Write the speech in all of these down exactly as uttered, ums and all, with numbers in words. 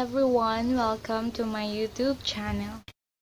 everyone, welcome to my YouTube channel.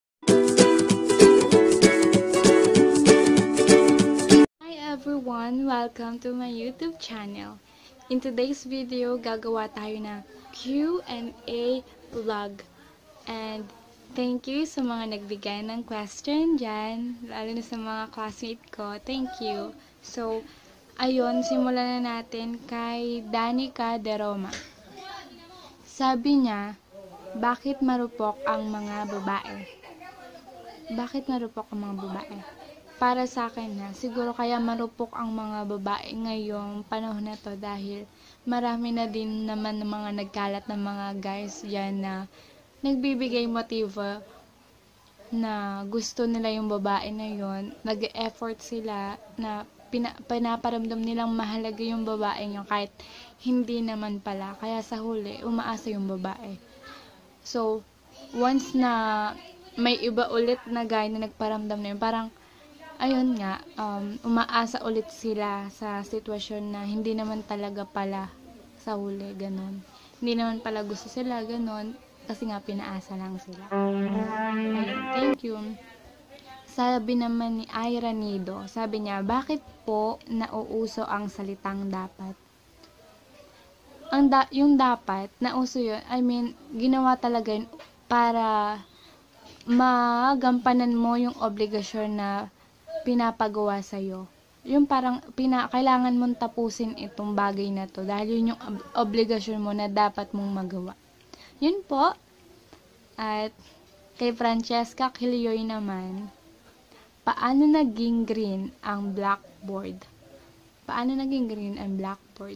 Hi everyone, welcome to my YouTube channel. In today's video, gagawa tayo ng Q and A vlog. And thank you sa mga nagbigay ng question dyan, lalo na sa mga classmate ko. Thank you. So, ayun, simulan na natin kay Danica De Roma. Sabi niya, bakit marupok ang mga babae? Bakit marupok ang mga babae? Para sa akin na, siguro kaya marupok ang mga babae ngayong panahon na to dahil marami na din naman ng mga nagkalat ng mga guys dyan na nagbibigay motibo na gusto nila yung babae na yon, nag-e-effort sila na pina, pinaparamdam nilang mahalaga yung babae nyo kahit hindi naman pala. Kaya sa huli, umaasa yung babae. So, once na may iba ulit na guy na nagparamdam na yun, parang, ayun nga, um, umaasa ulit sila sa sitwasyon na hindi naman talaga pala sa huli, ganon. Hindi naman pala gusto sila, ganon, kasi nga pinaasa lang sila. Ayun, thank you. Sabi naman ni Ira Nido, sabi niya, bakit po nauuso ang salitang dapat? Ang da yung dapat, nauso yun, I mean, ginawa talaga yun para magampanan mo yung obligasyon na pinapagawa sa'yo. Yung parang, pina kailangan mong tapusin itong bagay na to dahil yun yung ob obligasyon mo na dapat mong magawa. Yun po. At kay Francesca Quilioy naman, paano naging green ang blackboard? Paano naging green ang blackboard?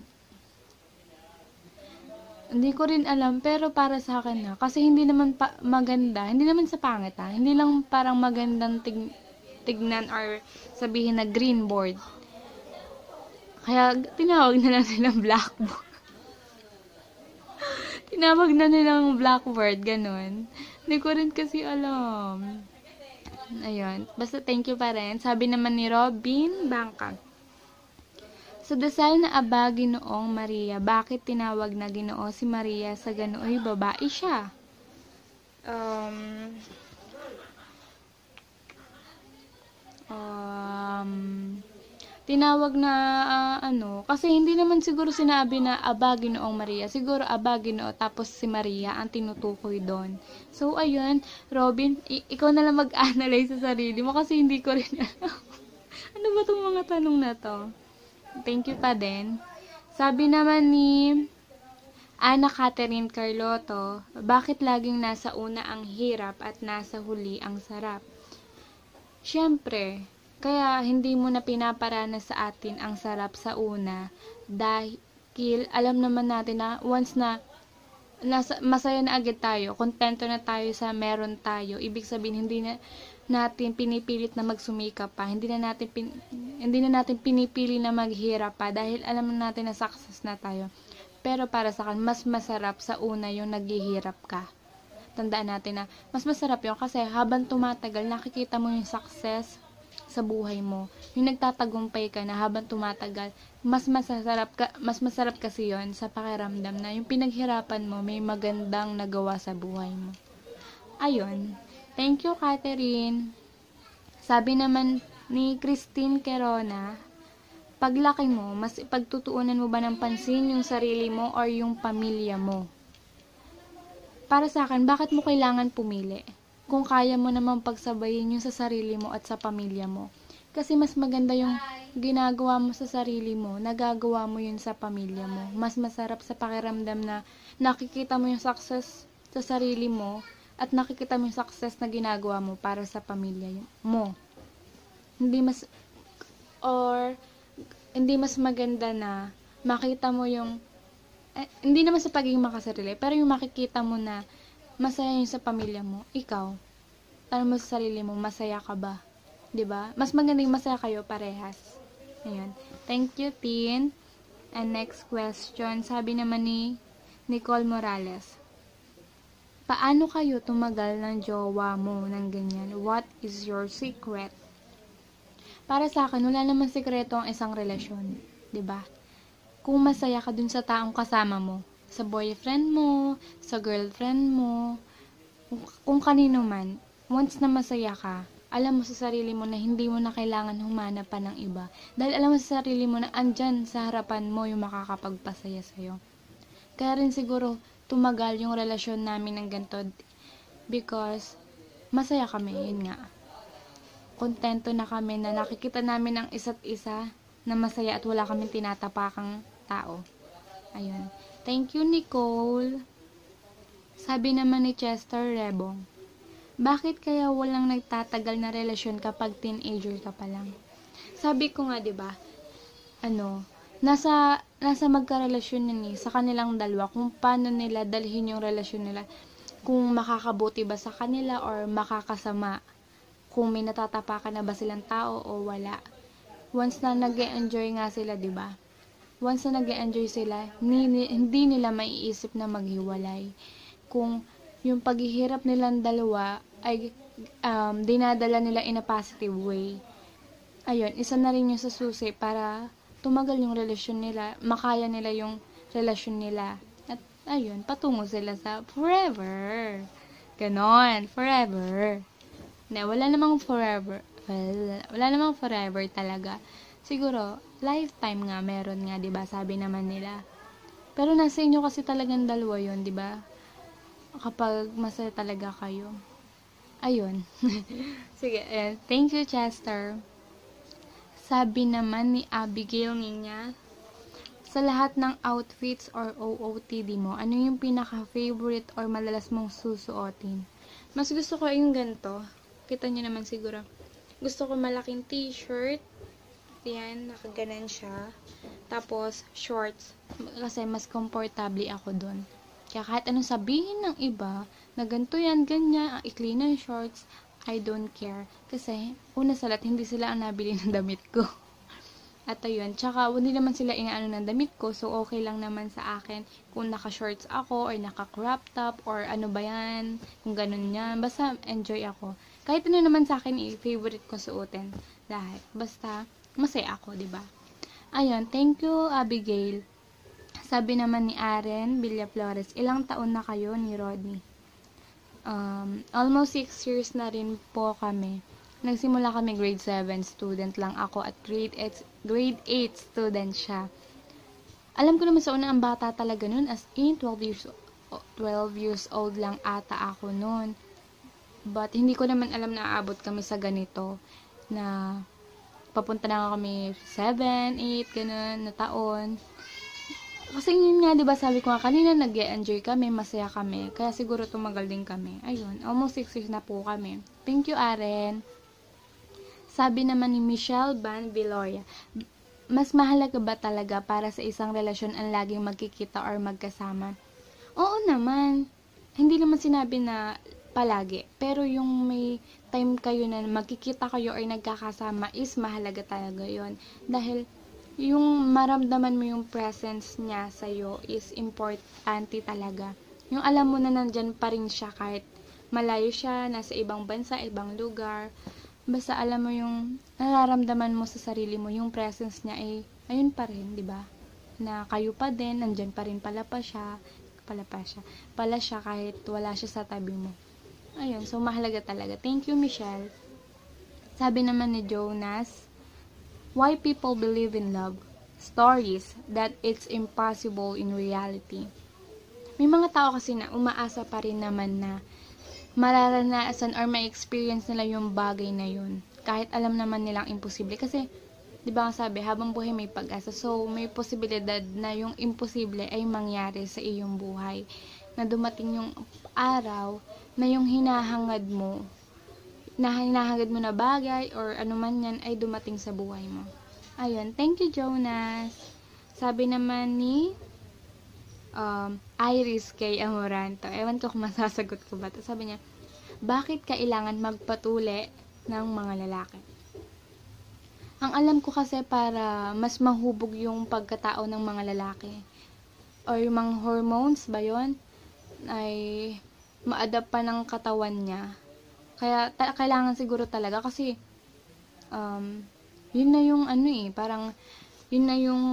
Hindi ko rin alam, pero para sa akin na, kasi hindi naman pa maganda, hindi naman sa pangit ha, hindi lang parang magandang tig tignan or sabihin na green board. Kaya tinawag na lang nilang blackboard. Tinawag na nilang blackboard, ganun. Hindi ko rin kasi alam. Ayun, basta thank you pa rin. Sabi naman ni Robin Bangka, sa dasal na aba Ginoong Maria, bakit tinawag na Ginoo si Maria sa ganooy babae siya? Um, um, tinawag na uh, ano, kasi hindi naman siguro sinabi na aba Ginoong Maria, siguro aba Ginoo tapos si Maria ang tinutukoy doon. So ayun, Robin, ikaw na lang mag-analyze sa sarili mo kasi hindi ko rin alam. Ano ba tong mga tanong na to? Thank you pa din. Sabi naman ni Ana Catherine Carlotto, bakit laging nasa una ang hirap at nasa huli ang sarap? Siyempre, kaya hindi mo na pinaparana sa atin ang sarap sa una dahil alam naman natin na once na nasa, masaya na agad tayo, kontento na tayo sa meron tayo, ibig sabihin hindi na natin pinipilit na magsumikap pa, hindi na natin pin, hindi na natin pinipili na maghirap pa dahil alam na natin na success na tayo. Pero para sa akin, mas masarap sa una yung naghihirap ka. Tandaan natin na mas masarap yun kasi habang tumatagal, nakikita mo yung success sa buhay mo. Yung nagtatagumpay ka na habang tumatagal, mas masarap ka, mas masarap kasi yun sa pakiramdam na yung pinaghirapan mo may magandang nagawa sa buhay mo. Ayun. Thank you, Catherine. Sabi naman ni Christine Querona, paglaki mo, mas ipagtutuunan mo ba ng pansin yung sarili mo or yung pamilya mo? Para sa akin, bakit mo kailangan pumili? Kung kaya mo naman pagsabayin yung sa sarili mo at sa pamilya mo. Kasi mas maganda yung ginagawa mo sa sarili mo, nagagawa mo yun sa pamilya mo. Mas masarap sa pakiramdam na nakikita mo yung success sa sarili mo at nakikita mo yung success na ginagawa mo para sa pamilya mo. Hindi mas, or, hindi mas maganda na makita mo yung, eh, hindi naman sa pagiging makasarili, pero yung makikita mo na masaya yung sa pamilya mo, ikaw, tanong mo sa sarili mo, masaya ka ba? Diba? Mas maganda yung masaya kayo parehas. Ayan. Thank you, Tin. And next question, sabi naman ni Nicole Morales, paano kayo tumagal ng jowa mo ng ganyan? What is your secret? Para sa akin, wala naman sikreto ang isang relasyon. Diba? Kung masaya ka dun sa taong kasama mo, sa boyfriend mo, sa girlfriend mo, kung, kung kanino man, once na masaya ka, alam mo sa sarili mo na hindi mo na kailangan humanap pa ng iba. Dahil alam mo sa sarili mo na andyan sa harapan mo yung makakapagpasaya sa'yo. Kaya rin siguro tumagal yung relasyon namin ng ganito because masaya kami, yun nga. Kontento na kami na nakikita namin ang isa't isa na masaya at wala kaming tinatapakang tao. Ayun. Thank you, Nicole. Sabi naman ni Chester Rebong, bakit kaya walang nagtatagal na relasyon kapag teenager ka pa lang? Sabi ko nga, 'di ba? Ano, nasa nasa magkarelasyon yan eh, sa kanilang dalawa kung paano nila dalhin yung relasyon nila. Kung makakabuti ba sa kanila or makakasama. Kung may natatapakan na ba silang tao o wala. Once na nag-e-enjoy nga sila, 'di ba? Once na nag-e-enjoy sila, hindi, hindi nila maiisip na maghiwalay. Kung yung paghihirap nilang dalawa ay um, dinadala nila in a positive way. Ayun, isa na rin yung sa susi para tumagal yung relasyon nila, makaya nila yung relasyon nila. At ayun, patungo sila sa forever. Ganon, forever. Na, wala namang forever. Well, wala namang forever talaga. Siguro, lifetime nga meron nga, 'di ba? Sabi naman nila. Pero nasa inyo kasi talagang dalawa 'yon, 'di ba? Kapag masaya talaga kayo. Ayun. Sige, eh, thank you, Chester. Sabi naman ni Abigail niya, sa lahat ng outfits or O O T D mo, ano yung pinaka-favorite or madalas mong susuotin? Mas gusto ko yung ganito. Kita nyo naman siguro. Gusto ko malaking t-shirt. Yan, nakaganan siya. Tapos, shorts. Kasi mas komportable ako dun. Kaya kahit anong sabihin ng iba, na ganito yan, ganyan, ang ikli ng shorts, I don't care. Kasi, una sa lahat, hindi sila ang nabili ng damit ko. At ayun, tsaka hindi naman sila inaano ng damit ko, so okay lang naman sa akin kung naka-shorts ako, or naka-crop top, or ano ba yan, kung ganun yan. Basta, enjoy ako. Kahit ano naman sa akin, i-favorite ko suotin. Dahil, basta, masaya ako, 'di ba? Ayun, thank you, Abigail. Sabi naman ni Aren Villaflores, ilang taon na kayo ni Rodney? Um, almost six years na rin po kami. Nagsimula kami grade seven student lang ako at grade eight, grade eight student siya. Alam ko naman sa una ang bata talaga noon, as in twelve years twelve years old lang ata ako noon. But hindi ko naman alam na aabot kami sa ganito na papunta na kami seven, eight, ganun, na taon. Kasi yun nga, diba, sabi ko nga kanina, nag-e-enjoy kami, masaya kami. Kaya siguro tumagal din kami. Ayun, almost six years na po kami. Thank you, Aren. Sabi naman ni Michelle Van Villoria, mas mahalaga ba talaga para sa isang relasyon ang laging magkikita or magkasama? Oo naman. Hindi naman sinabi na palagi. Pero yung may time kayo na magkikita kayo or nagkakasama is mahalaga talaga yon. Dahil yung maramdaman mo yung presence niya sa'yo is importante talaga. Yung alam mo na nandyan pa rin siya kahit malayo siya, nasa ibang bansa, ibang lugar. Basta alam mo yung nararamdaman mo sa sarili mo, yung presence niya ay ayun pa rin, di ba? Na kayo pa din, nandyan pa rin pala pa siya, pala pa siya, pala siya kahit wala siya sa tabi mo. Ayun, so mahalaga talaga. Thank you, Michelle. Sabi naman ni Jonas, why people believe in love stories that it's impossible in reality. May mga tao kasi na umaasa pa rin naman na mararanasan or ma-experience nila yung bagay na yun. Kahit alam naman nilang imposible. Kasi, di ba ang sabi, habang buhay may pag-asa. So, may posibilidad na yung imposible ay mangyari sa iyong buhay. Na dumating yung araw na yung hinahangad mo, na hinahangad mo na bagay or ano man yan ay dumating sa buhay mo. Ayun, thank you, Jonas. Sabi naman ni um, Iris K. Amoranto, ewan ko kung masasagot ko ba ito. Sabi niya, bakit kailangan magpatuli ng mga lalaki? Ang alam ko kasi para mas mahubog yung pagkatao ng mga lalaki or yung mga hormones ba yun ay ma-adapt pa ng katawan niya. Kaya ta- kailangan siguro talaga kasi um, yun na yung ano eh, parang yun na yung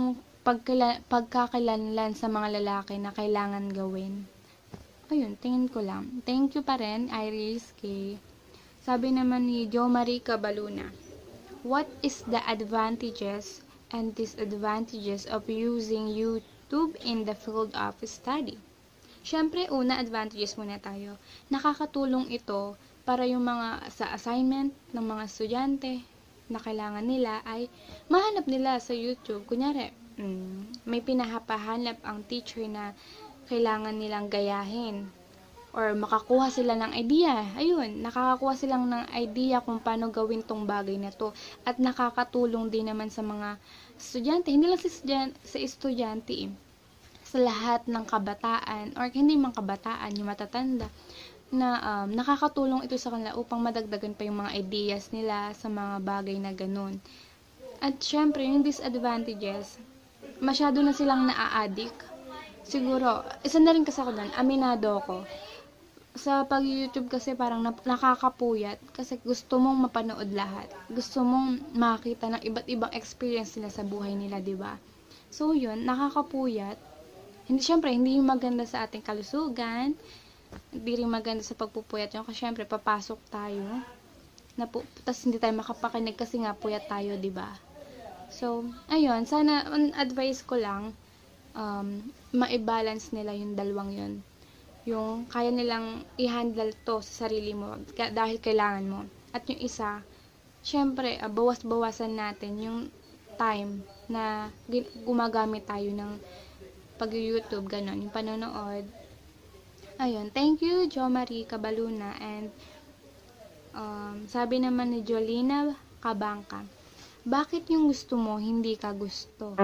pagkila, pagkakalanlan sa mga lalaki na kailangan gawin. Ayun, tingin ko lang. Thank you pa rin, Iris K. Sabi naman ni Jo Marie Cabaluna, what is the advantages and disadvantages of using YouTube in the field of study? Siyempre, una, advantages muna tayo. Nakakatulong ito para yung mga sa assignment ng mga estudyante na kailangan nila ay mahanap nila sa YouTube. Kunyari, mm, may pinahapahanap ang teacher na kailangan nilang gayahin or makakuha sila ng idea. Ayun, nakakakuha silang ng idea kung paano gawin tong bagay na to. At nakakatulong din naman sa mga estudyante, hindi lang sa estudyante, sa estudyante eh. Sa lahat ng kabataan or hindi man kabataan, yung matatanda, na um, nakakatulong ito sa kanila upang madagdagan pa yung mga ideas nila sa mga bagay na ganun. At syempre, yung disadvantages, masyado na silang naa-addict. Siguro, isa na rin kasi ako doon, aminado ako. Sa pag-YouTube kasi parang nakakapuyat kasi gusto mong mapanood lahat. Gusto mong makita ng iba't ibang experience nila sa buhay nila, di ba? So, yun, nakakapuyat. Hindi, syempre, hindi maganda sa ating kalusugan. Hindi rin maganda sa pagpupuyat yun. Kasi syempre, papasok tayo. Na po, tas hindi tayo makapakinig kasi nga puyat tayo, di ba? So, ayun, sana, advice ko lang, um, ma-balance nila yung dalawang yun. Yung kaya nilang i-handle to sa sarili mo dahil kailangan mo. At yung isa, syempre, uh, bawas-bawasan natin yung time na gumagamit tayo ng pag-YouTube, ganon, yung panonood. Ayun, thank you, Jo Marie Cabaluna. And um, sabi naman ni Jolina Cabangca, bakit yung gusto mo, hindi ka gusto?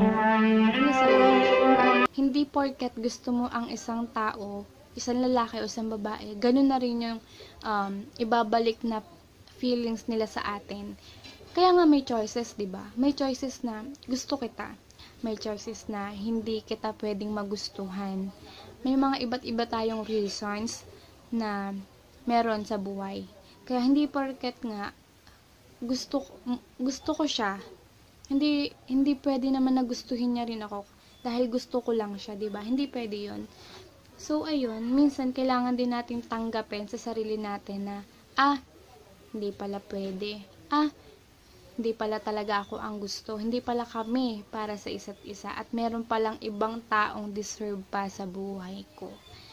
Ano sa lahat? Hindi porket gusto mo ang isang tao, isang lalaki o isang babae, ganun na rin yung um, ibabalik na feelings nila sa atin. Kaya nga may choices, di ba? May choices na gusto kita. May choices na hindi kita pwedeng magustuhan. May mga iba't iba tayong reasons na meron sa buhay. Kaya hindi porket nga gusto gusto ko siya, hindi hindi pwede naman na gustuhin niya rin ako dahil gusto ko lang siya, 'di ba? Hindi pwede 'yon. So ayun, minsan kailangan din natin tanggapin sa sarili natin na ah, hindi pala pwede. Ah, hindi pala talaga ako ang gusto. Hindi pala kami para sa isa't isa at meron palang ibang taong deserve pa sa buhay ko.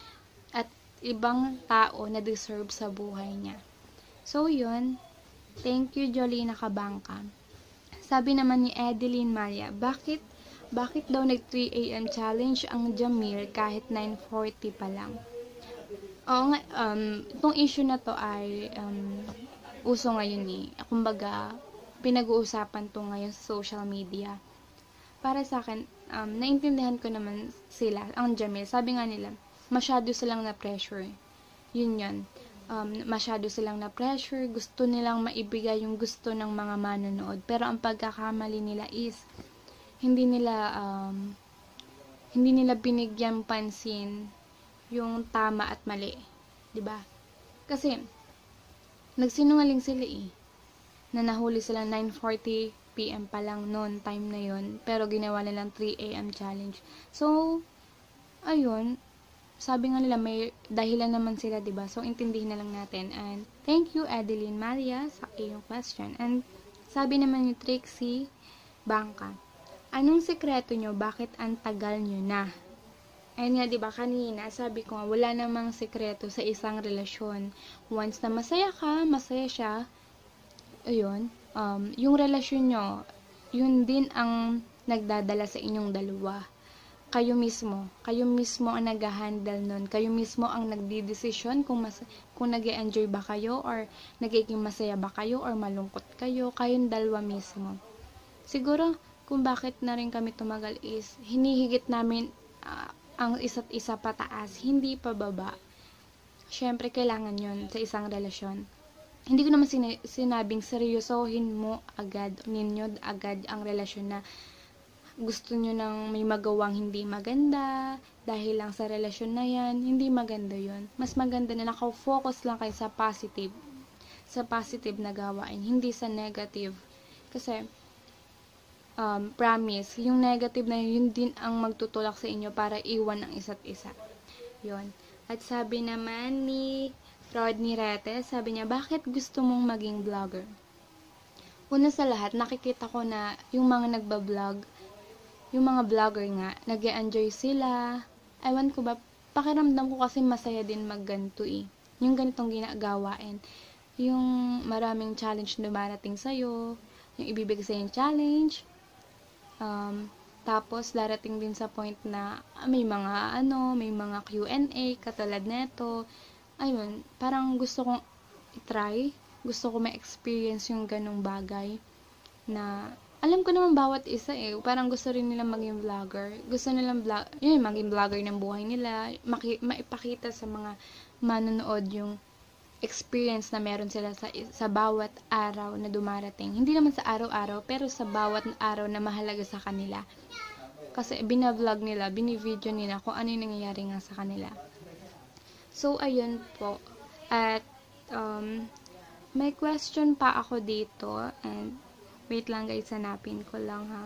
At ibang tao na deserve sa buhay niya. So yun, thank you, Jolina Cabangca. Sabi naman ni Edeline Maria, bakit bakit daw nag three a m challenge ang Jamil kahit nine forty pa lang? Oo nga, um, itong issue na to ay um, uso ngayon eh. Kumbaga, pinag-uusapan to ngayon sa social media. Para sa akin, um, naintindihan ko naman sila, ang Jamil. Sabi nga nila, masyado silang na-pressure. Yun yun. Um, masyado silang na-pressure, gusto nilang maibigay yung gusto ng mga manonood. Pero ang pagkakamali nila is, hindi nila, um, hindi nila binigyan pansin yung tama at mali. Diba? Kasi, nagsinungaling sila eh. Na nahuli sila nine forty p m pa lang noon, time na yon, pero ginawa nilang three a m challenge. So, ayun, sabi nga nila may dahilan naman sila, diba? So, intindihin na lang natin. And thank you, Adeline Maria, sa iyong question. And sabi naman ni Trixie Bangka, anong sekreto nyo? Bakit ang tagal nyo na? Ayun nga, diba, kanina, sabi ko nga, wala namang sekreto sa isang relasyon. Once na masaya ka, masaya siya, ayun, um, yung relasyon nyo, yun din ang nagdadala sa inyong dalawa. Kayo mismo, kayo mismo ang nag-handle nun, kayo mismo ang nagdidesisyon kung, mas, kung nag-enjoy ba kayo, or nagiging masaya ba kayo, or malungkot kayo, kayong dalawa mismo. Siguro, kung bakit na rin kami tumagal is, hinihigit namin uh, ang isa't isa pataas, hindi pa baba. Syempre, kailangan yun sa isang relasyon. Hindi ko naman sin- sinabing seryosohin mo agad, ninyo agad ang relasyon na gusto nyo nang may magawang hindi maganda dahil lang sa relasyon na yan. Hindi maganda yon. Mas maganda na nakafocus lang kayo sa positive, sa positive na gawain, hindi sa negative. Kasi um, promise, yung negative na yun din ang magtutulak sa inyo para iwan ang isa't isa. Yun. At sabi naman ni Rodney Rete, sabi niya, bakit gusto mong maging vlogger? Una sa lahat, nakikita ko na yung mga nagbablog, yung mga vlogger nga, nag-e-enjoy sila. Ewan ko ba, pakiramdam ko kasi masaya din magganto eh. Yung ganitong ginagawain. Yung maraming challenge na dumarating sa'yo, yung ibibigay sa'yo yung challenge. Um, tapos, darating din sa point na may mga, ano, may mga Q and A, katulad neto. Ayun, parang gusto kong i-try. Gusto ko ma-experience yung ganong bagay na alam ko naman bawat isa eh. Parang gusto rin nila maging vlogger. Gusto nilang vlog, yun, maging vlogger ng buhay nila. Maki, maipakita sa mga manonood yung experience na meron sila sa, sa bawat araw na dumarating. Hindi naman sa araw-araw, pero sa bawat araw na mahalaga sa kanila. Kasi binavlog nila, binivideo nila kung ano yung nangyayari nga sa kanila. So, ayun po. At, um, may question pa ako dito. And, wait lang guys, hanapin ko lang ha.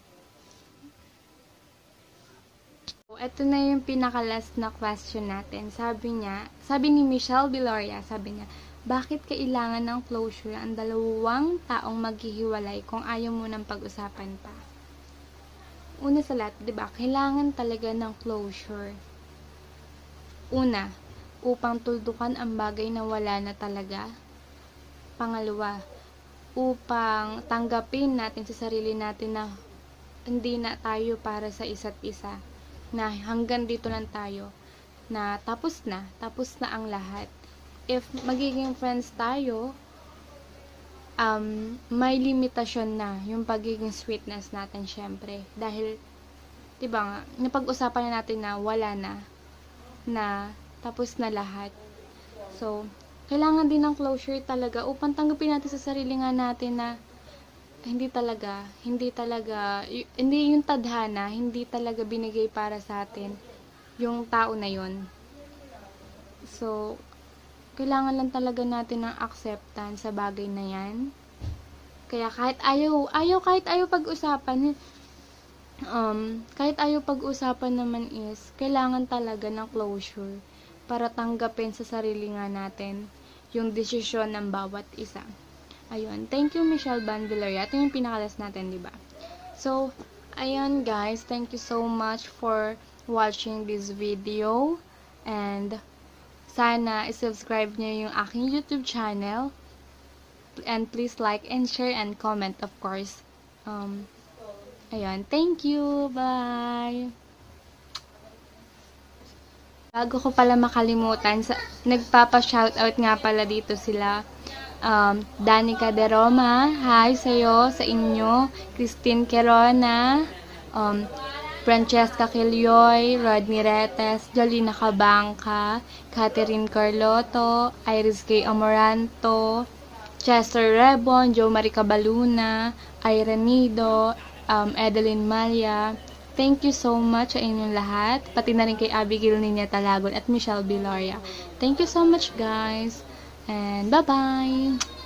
So, ito na yung pinaka-last na question natin. Sabi niya, sabi ni Michelle Viloria, sabi niya, bakit kailangan ng closure ang dalawang taong maghihiwalay kung ayaw mo ng pag-usapan pa? Una sa lahat, diba, kailangan talaga ng closure. Una, upang tuldukan ang bagay na wala na talaga. Pangalawa, upang tanggapin natin sa sarili natin na hindi na tayo para sa isa't isa. Na hanggang dito lang tayo. Na tapos na. Tapos na ang lahat. If magiging friends tayo, um, may limitasyon na yung pagiging sweetness natin syempre. Dahil, diba nga, napag-usapan na natin na wala na. Na tapos na lahat. So, kailangan din ng closure talaga upang tanggapin natin sa sarili nga natin na hindi talaga, hindi talaga, y- hindi yung tadhana, hindi talaga binigay para sa atin yung tao na yon. So, kailangan lang talaga natin ng acceptance sa bagay na yan. Kaya kahit ayaw, ayaw, kahit ayaw pag-usapan, um, kahit ayaw pag-usapan naman is, kailangan talaga ng closure para tanggapin sa sarili nga natin yung desisyon ng bawat isa. Ayun. Thank you, Michelle Bandiloria. Ito yung pinakalas natin, diba? So, ayun guys. Thank you so much for watching this video. And, sana isubscribe nyo yung aking YouTube channel. And please like and share and comment, of course. Um, ayun. Thank you. Bye! Bago ko pala makalimutan, sa, nagpapa-shoutout nga pala dito sila. Um, Danica De Roma, hi sa'yo, sa inyo. Christine Querona, um, Francesca Quilioy, Rodney Retes, Jolina Cabangca, Catherine Carlotto, Iris K. Amoranto, Chester Rebon, Jo Marie Cabaluna, Irene Nido, um, Edeline Malia. Thank you so much sa inyong lahat. Pati na rin kay Abigail Niña Talagon at Michelle Viloria. Thank you so much guys. And bye-bye!